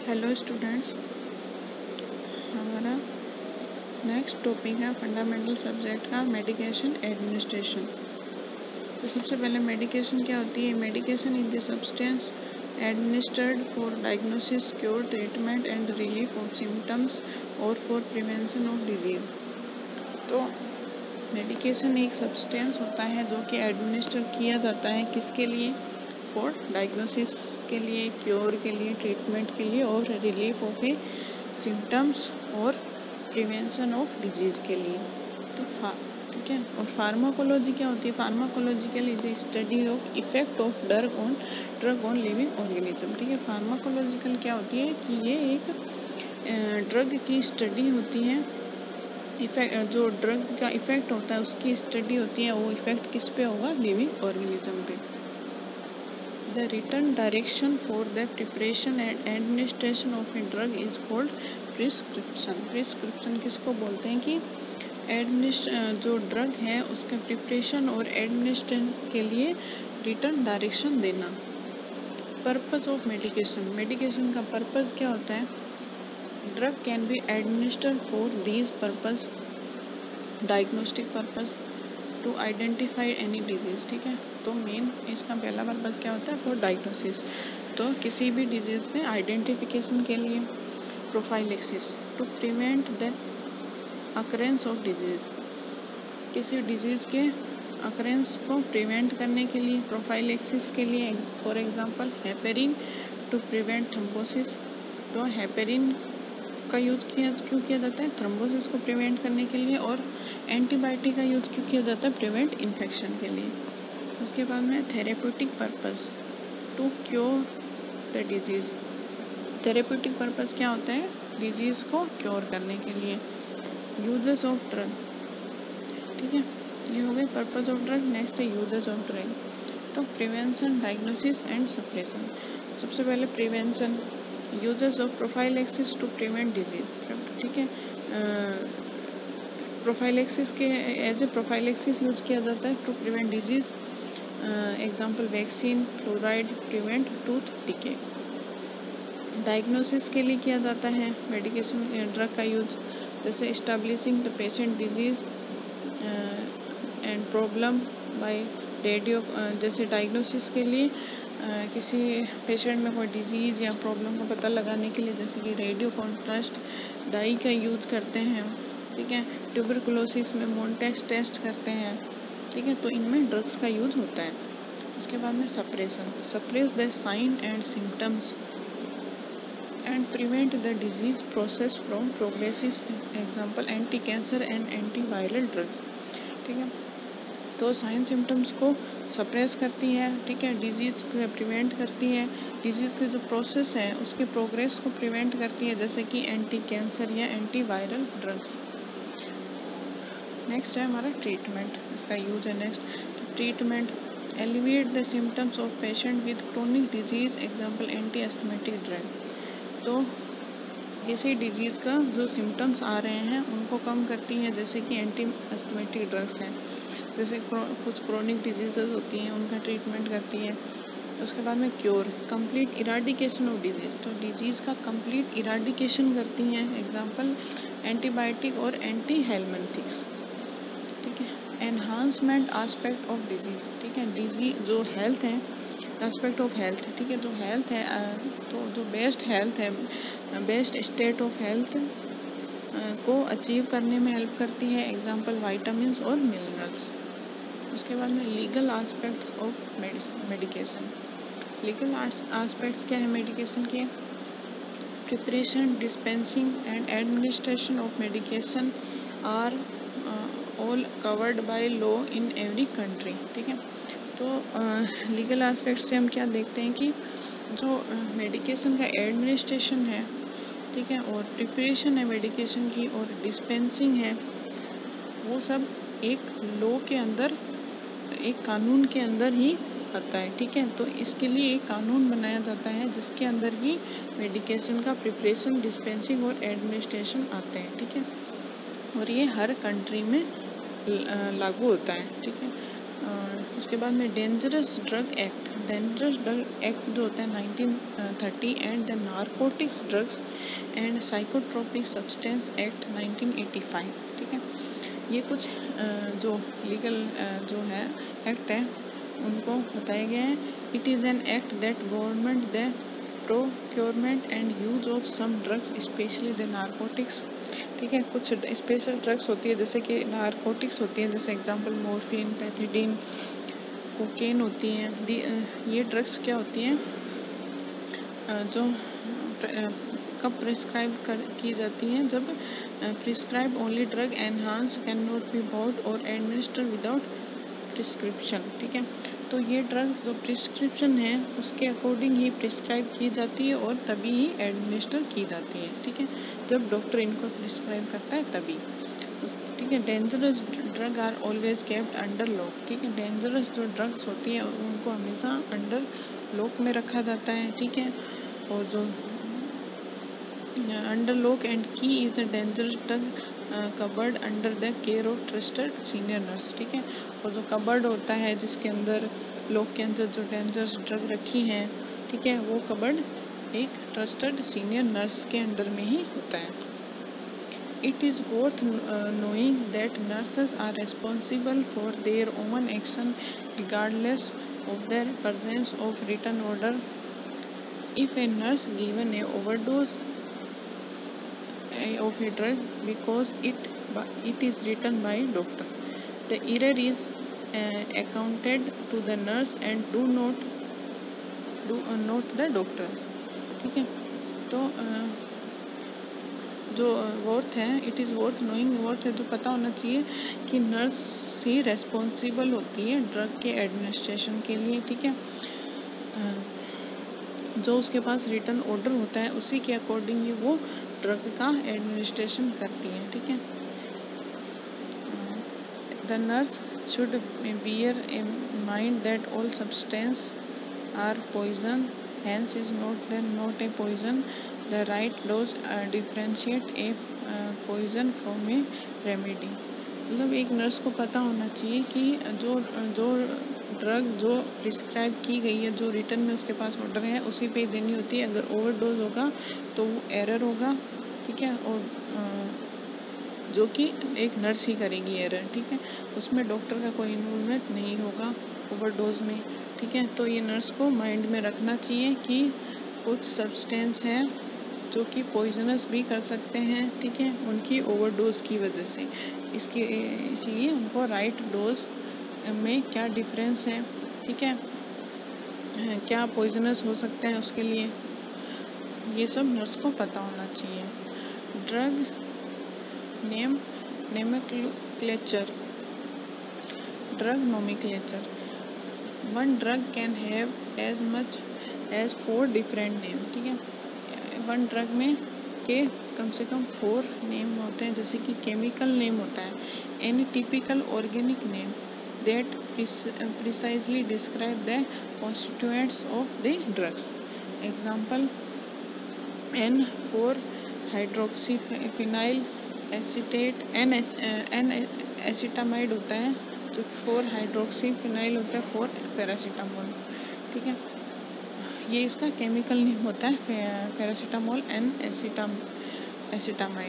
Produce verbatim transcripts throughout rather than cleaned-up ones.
Hello students, हमारा next topic है fundamental subject का मेडिकेशन एडमिनिस्ट्रेशन। तो सबसे पहले मेडिकेशन क्या होती है। Medication is the substance administered for diagnosis, cure, treatment and relief of symptoms और फॉर प्रिवेंशन ऑफ डिजीज़। तो मेडिकेशन एक सब्सटेंस होता है जो कि एडमिनिस्टर किया जाता है किसके लिए, फॉर डायग्नोसिस के लिए, क्योर के लिए, ट्रीटमेंट के लिए और रिलीफ ऑफ ए सिम्टम्स और प्रिवेंशन ऑफ डिजीज़ के लिए। तो ठीक है। और फार्माकोलॉजी क्या होती है। Pharmacological is the study of effect of drug on drug on living organism. ठीक है। फार्माकोलॉजिकल क्या होती है कि ये एक ड्रग की स्टडी होती है। इफेक्ट जो ड्रग का इफेक्ट होता है उसकी स्टडी होती है, वो इफेक्ट किस पे होगा, लिविंग ऑर्गेनिज्म पे। The written direction for the preparation and administration of a drug is called prescription. Prescription किसको बोलते हैं कि एडमिनिस्ट जो ड्रग है उसके प्रिपरेशन और एडमिनिस्ट्रेशन के लिए रिटन डायरेक्शन देना। Purpose of medication. मेडिकेशन का पर्पस क्या होता है। Drug can be administered for these purpose, diagnostic purpose, to identify any disease. ठीक है। तो मेन इसका पहला पर्पस क्या होता है, फॉर डायग्नोसिस, तो किसी भी डिजीज़ के आइडेंटिफिकेशन के लिए। Prophylaxis, to prevent the occurrence of disease, किसी डिजीज़ के अकरेंस को प्रिवेंट करने के लिए। प्रोफाइलेक्सिस के लिए for example heparin, to prevent thrombosis. तो हेपेरिन का यूज़ किया क्यों किया जाता है, थ्रोम्बोसिस को प्रिवेंट करने के लिए। और एंटीबायोटिक का यूज़ क्यों किया जाता है, प्रिवेंट इन्फेक्शन के लिए। उसके बाद में therapeutic purpose, to cure the disease. Therapeutic purpose क्या होता है, डिजीज़ को क्योर करने के लिए। Uses of drug. ठीक है, ये हो गए पर्पस ऑफ ड्रग। नेक्स्ट है यूजेस ऑफ ड्रग। तो प्रिवेंशन, डायग्नोसिस एंड सप्रेशन। सबसे पहले prevention, uses of prophylaxis to prevent disease. ठीक है। प्रोफाइलेक्सिस के एज ए प्रोफाइलेक्सिस यूज किया जाता है to prevent disease. Example vaccine, fluoride, prevent tooth decay. Diagnosis के लिए किया जाता है मेडिकेशन ड्रग का यूज, जैसे establishing the patient disease and problem by radio. जैसे डायग्नोसिस के लिए uh, किसी पेशेंट में कोई डिजीज़ या प्रॉब्लम का पता लगाने के लिए जैसे कि रेडियो कॉन्ट्रास्ट डाई का यूज़ करते हैं। ठीक है। ट्यूबरकुलोसिस में मोन्टेक्स टेस्ट करते हैं। ठीक है। तो इनमें ड्रग्स का यूज़ होता है। उसके बाद में suppression, suppress the sign and symptoms and prevent the disease process from progresses. Example anti cancer and anti viral drugs. ठीक है। तो साइन सिम्टम्स को सप्रेस करती है। ठीक है। डिजीज़ को प्रिवेंट करती है, डिजीज़ के जो प्रोसेस है उसके प्रोग्रेस को प्रिवेंट करती है, जैसे कि एंटी कैंसर या एंटी वायरल ड्रग्स। नेक्स्ट है हमारा ट्रीटमेंट, इसका यूज है नेक्स्ट। तो treatment, alleviate the symptoms of patient with chronic disease. Example anti asthmatic drug. तो किसी डिजीज़ का जो सिम्टम्स आ रहे हैं उनको कम करती है, जैसे कि एंटी एस्थमेटिक ड्रग्स हैं। जैसे कुछ क्रोनिक डिजीज़ होती हैं उनका ट्रीटमेंट करती है। उसके बाद में cure, complete eradication of disease. तो डिजीज़ का कंप्लीट इराडिकेशन करती हैं। एग्जांपल एंटीबायोटिक और एंटी हेलमिंथिक्स। ठीक है। Enhancement aspect of disease. ठीक है। डिजीज जो हेल्थ है, एस्पेक्ट ऑफ हेल्थ। ठीक है। जो हेल्थ है, तो जो बेस्ट हेल्थ है, बेस्ट स्टेट ऑफ हेल्थ को अचीव करने में हेल्प करती है। एग्जांपल वाइटामिन्स और मिनरल्स। उसके बाद में legal aspects of medication. Legal aspects क्या है मेडिकेशन के, preparation, dispensing and administration of medication are all covered by law in every country. ठीक है। तो लीगल एस्पेक्ट से हम क्या देखते हैं कि जो मेडिकेशन का एडमिनिस्ट्रेशन है, ठीक है, और प्रिपरेशन है मेडिकेशन की और डिस्पेंसिंग है, वो सब एक लॉ के अंदर, एक कानून के अंदर ही आता है। ठीक है। तो इसके लिए एक कानून बनाया जाता है जिसके अंदर ही मेडिकेशन का प्रिपरेशन, डिस्पेंसिंग और एडमिनिस्ट्रेशन आते हैं। ठीक है। और ये हर कंट्री में लागू होता है। ठीक है। उसके बाद में dangerous drug act. Dangerous drug act जो होता है nineteen thirty and the narcotics drugs and psychotropic substance act nineteen eighty five. ठीक है, ये कुछ जो लीगल जो है एक्ट है उनको बताया गया है। It is an act that government the procurement and use of some drugs specially the narcotics. ठीक है, कुछ स्पेशल ड्रग्स होती है जैसे कि नारकोटिक्स होती है, जैसे एग्जांपल मॉर्फिन, पैथिडीन, कोकेन होती हैं। ये ड्रग्स क्या होती हैं जो कब प्रिस्क्राइब कर की जाती हैं, जब prescribe only drug enhance can not be bought और एडमिनिस्टर विदाउट प्रिस्क्रिप्शन। ठीक है, तो ये ड्रग्स जो प्रिस्क्रिप्शन है उसके अकॉर्डिंग ही प्रिस्क्राइब की जाती है और तभी ही एडमिनिस्टर की जाती है। ठीक है, जब डॉक्टर इनको प्रिस्क्राइब करता है तभी। ठीक है, dangerous drug are always kept under lock. ठीक है, डेंजरस जो ड्रग्स होती हैं उनको हमेशा अंडर लॉक में रखा जाता है। ठीक है, और जो under lock and key is a dangerous drug cupboard under the care of trusted senior nurse. ठीक है, और जो कबर्ड होता है जिसके अंदर लॉक के अंदर जो डेंजरस ड्रग रखी हैं, ठीक है, वो कबर्ड एक ट्रस्टेड सीनियर नर्स के अंडर में ही होता है। It is worth knowing that nurses are responsible for their own action regardless of their presence of written order. If a nurse given a overdose of a drug because it it is written by doctor, the error is uh, accounted to the nurse and do not do uh, not the doctor। ठीक है, तो uh, जो worth है, it is worth knowing, worth है जो पता होना चाहिए कि नर्स ही रेस्पॉन्सिबल होती है ड्रग के एडमिनिस्ट्रेशन के लिए। ठीक है, जो उसके पास रिटर्न ऑर्डर होता है उसी के अकॉर्डिंग ही वो ड्रग का एडमिनिस्ट्रेशन करती है। ठीक है, the nurse should bear in mind that all substance are poison, hence is not the not a poison. The right dose uh, differentiate a uh, poison from a remedy। मतलब एक nurse को पता होना चाहिए कि जो जो ड्रग जो प्रिस्क्राइब की गई है, जो रिटर्न में उसके पास ऑर्डर है उसी पे देनी होती है। अगर ओवरडोज होगा तो वो एरर होगा। ठीक है, और जो कि एक नर्स ही करेगी एरर। ठीक है, उसमें डॉक्टर का कोई इन्वॉल्वमेंट नहीं होगा ओवरडोज में। ठीक है, तो ये नर्स को माइंड में रखना चाहिए कि कुछ सब्सटेंस है जो कि पॉइजनस भी कर सकते हैं। ठीक है, उनकी ओवरडोज की वजह से, इसके इसीलिए उनको राइट डोज में क्या डिफरेंस है, ठीक है, क्या पॉइजनस हो सकते हैं उसके लिए, ये सब नर्स को पता होना चाहिए। Drug name nomenclature. Drug nomenclature, one drug can have as much as four different name. ठीक है, वन ड्रग में के कम से कम फोर नेम होते हैं, जैसे कि केमिकल नेम होता है, any typical organic name that precisely describe the constituents of the drugs. Example N four hydroxy phenyl acetate, N N acetamide होता है जो फोर हाइड्रोक्सी फिनाइल होता है, फोर पैरासीटामोल। ठीक है, ये इसका केमिकल नेम होता है पैरासीटामोल एन एसिटाम एसिटामाइड।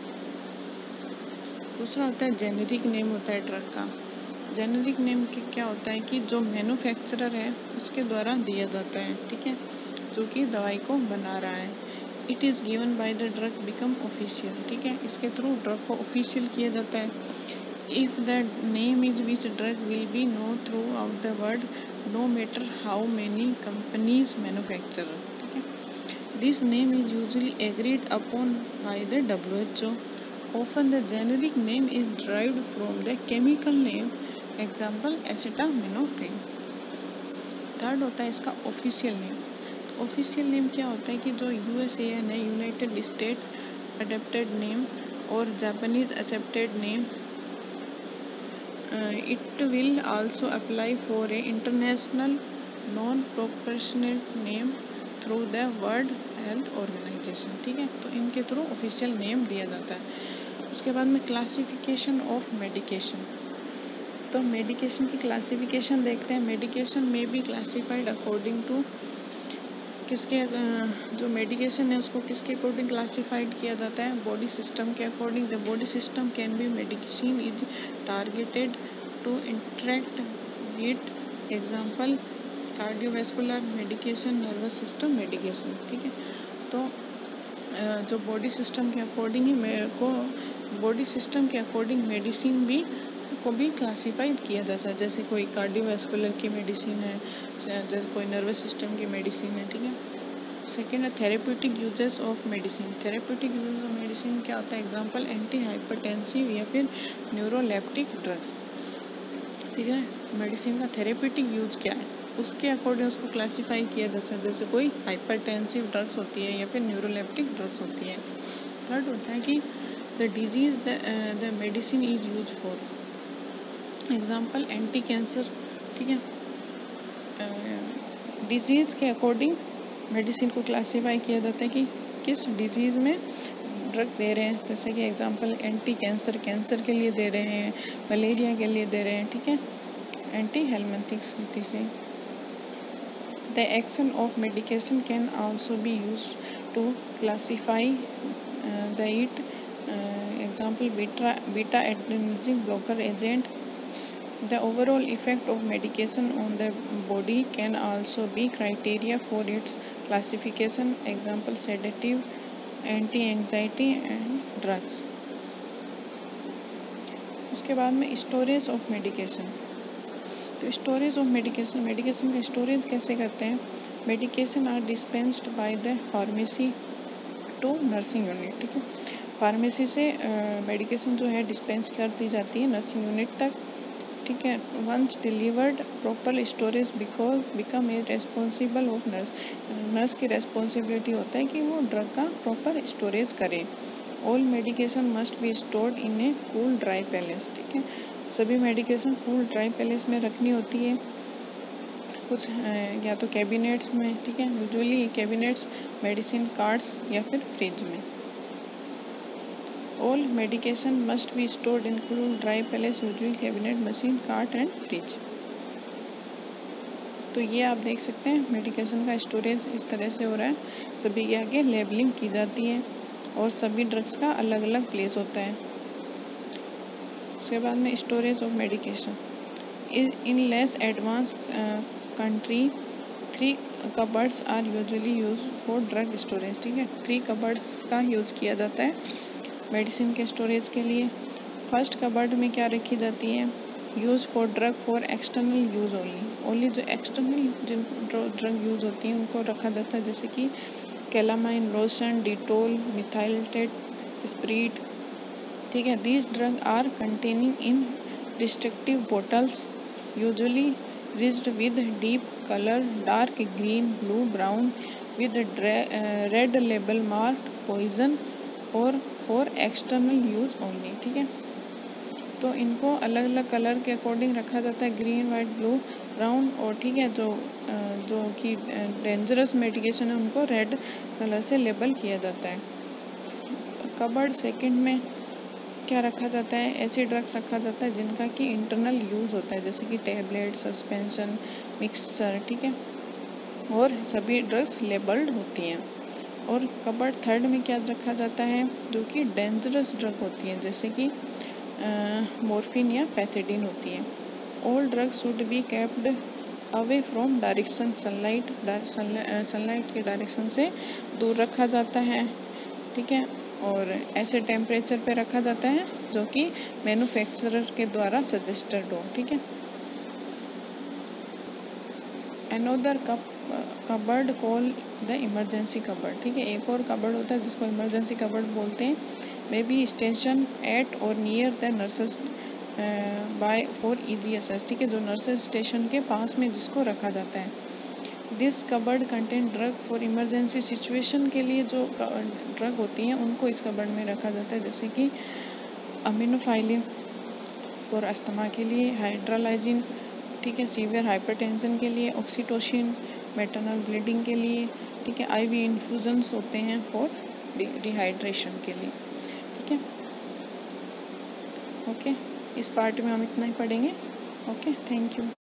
दूसरा होता है जेनेरिक नेम होता है ड्रग का। जेनेरिक नेम के क्या होता है कि जो मैन्युफैक्चरर है उसके द्वारा दिया जाता है। ठीक है, जो कि दवाई को बना रहा है। It is given by the drug become official. ठीक है, इसके थ्रू ड्रग को ऑफिशियल किया जाता है। If the name is which drug will be know throughout the world no matter how many companies manufacture। ठीक है, this name is usually agreed upon by the W H O। often the generic name is derived from the chemical name, example acetaminophen। Third होता है इसका official name. Official name क्या होता है कि जो यू एस ए एन है, United State adopted name, और Japanese accepted name. Uh, it will also apply for a international non-proportionate name through the World Health Organization। ठीक है, तो इनके थ्रू ऑफिशियल नेम दिया जाता है। उसके बाद में क्लासिफिकेशन ऑफ मेडिकेशन। तो मेडिकेशन की क्लासिफिकेशन देखते हैं। मेडिकेशन में बी क्लासिफाइड अकॉर्डिंग टू, किसके जो मेडिकेशन है उसको किसके अकॉर्डिंग क्लासिफाइड किया जाता है, बॉडी सिस्टम के according. The body system can be medicine is targeted to interact with example cardiovascular medication, nervous system medication, ठीक है। तो जो बॉडी सिस्टम के अकॉर्डिंग ही मेरे को बॉडी सिस्टम के अकॉर्डिंग मेडिसिन भी को भी क्लासिफाइड किया जाता है। जैसे कोई कार्डियोवैस्कुलर की मेडिसिन है, जैसे कोई नर्वस सिस्टम की मेडिसिन है, ठीक है। सेकेंड है therapeutic uses of medicine. Therapeutic uses of medicine क्या होता है, एग्जांपल एंटी हाइपरटेंसिव या फिर न्यूरोलेप्टिक ड्रग्स, ठीक है। मेडिसिन का थेरेप्यूटिक यूज क्या है उसके अकॉर्डिंग उसको क्लासीफाई किया जा सकता है। जैसे कोई हाइपरटेंसिव ड्रग्स होती है या फिर न्यूरोलेप्टिक ड्रग्स होती है। थर्ड होता है कि the disease the medicine is use for, example anti cancer, ठीक है। डिजीज़ के अकॉर्डिंग मेडिसिन को क्लासीफाई किया जाता है कि किस डिजीज़ में ड्रग दे रहे हैं। जैसे कि एग्जांपल एंटी कैंसर, कैंसर के लिए दे रहे हैं, मलेरिया के लिए दे रहे हैं, ठीक है। एंटी हेलमिंथिक से the action of medication can also be use to classify the it, example beta beta adrenergic blocker agent. The overall effect of medication on the body can also be criteria for its classification, example sedative, anti-anxiety and drugs. उसके बाद में storage of medication. तो storage of medication, medication का storage कैसे करते हैं। Medication are dispensed by the pharmacy to nursing unit, ठीक है। फार्मेसी से मेडिकेशन जो है डिस्पेंस कर दी जाती है नर्सिंग यूनिट तक, ठीक है। Once delivered proper storage because become a responsible of nurse, nurse की रेस्पॉन्सिबिलिटी होता है कि वो ड्रग का प्रॉपर स्टोरेज करे। All medication must be stored in a cool dry place, ठीक है। सभी मेडिकेशन कूल ड्राई पैलेस में रखनी होती है, कुछ या तो कैबिनेट्स में, ठीक है। यूजुअली कैबिनेट्स, मेडिसिन कार्ड्स या फिर फ्रिज में। All medication must be stored in cool dry place, usually cabinet, machine, cart and fridge। तो ये आप देख सकते हैं मेडिकेशन का स्टोरेज इस तरह से हो रहा है। सभी के आगे लेबलिंग की जाती है और सभी ड्रग्स का अलग अलग प्लेस होता है। उसके बाद में storage of medication in less advance country three cupboards are usually use for drug storage, ठीक है। थ्री कबर्ड्स का यूज किया जाता है मेडिसिन के स्टोरेज के लिए। फर्स्ट कबर्ड में क्या रखी जाती है, use for drug for external use only, only जो एक्सटर्नल जिन ड्रग यूज़ होती हैं उनको रखा जाता है। जैसे कि calamine, lotion, Dettol, methylated spirit, ठीक है। These drug are containing in restrictive bottles usually ridged with deep colour, dark green, blue, brown with red label mark poison और फॉर एक्सटर्नल यूज ओनली, ठीक है। तो इनको अलग अलग कलर के अकॉर्डिंग रखा जाता है, ग्रीन, वाइट, ब्लू, ब्राउन, और ठीक है जो जो कि डेंजरस मेडिकेशन है उनको रेड कलर से लेबल किया जाता है। कबर्ड सेकंड में क्या रखा जाता है, ऐसे ड्रग्स रखा जाता है जिनका कि इंटरनल यूज़ होता है, जैसे कि टैबलेट, सस्पेंशन, मिक्सचर, ठीक है। और सभी ड्रग्स लेबल्ड होती हैं। और कबर्ड थर्ड में क्या रखा जाता है, जो कि डेंजरस ड्रग होती है, जैसे कि मॉर्फिन या पैथेडिन होती है। All drugs should be kept away from direction sunlight, sunlight के डायरेक्शन से दूर रखा जाता है, ठीक है। और ऐसे टेम्परेचर पे रखा जाता है जो कि मैन्युफैक्चरर के द्वारा सजेस्टेड हो, ठीक है। Another cup cupboard call the emergency cupboard, ठीक है। एक और कबर्ड होता है जिसको इमरजेंसी कबर्ड बोलते हैं। May be station at or near the nurses bay for easy access, ठीक है। जो नर्सेस स्टेशन के पास में जिसको रखा जाता है। This cupboard contain drug for emergency situation के लिए जो ड्रग होती हैं उनको इस कबर्ड में रखा जाता है, जैसे कि अमीनोफाइलिन फॉर अस्थमा के लिए, हाइड्रालाइजिन, ठीक है, सीवियर हाइपरटेंशन के लिए, ऑक्सीटोसिन मैटरनल ब्लीडिंग के लिए, ठीक है। आईवी इन्फ्यूजन्स होते हैं फॉर डिहाइड्रेशन के लिए, ठीक है। ओके, इस पार्ट में हम इतना ही पढ़ेंगे। Okay, thank you.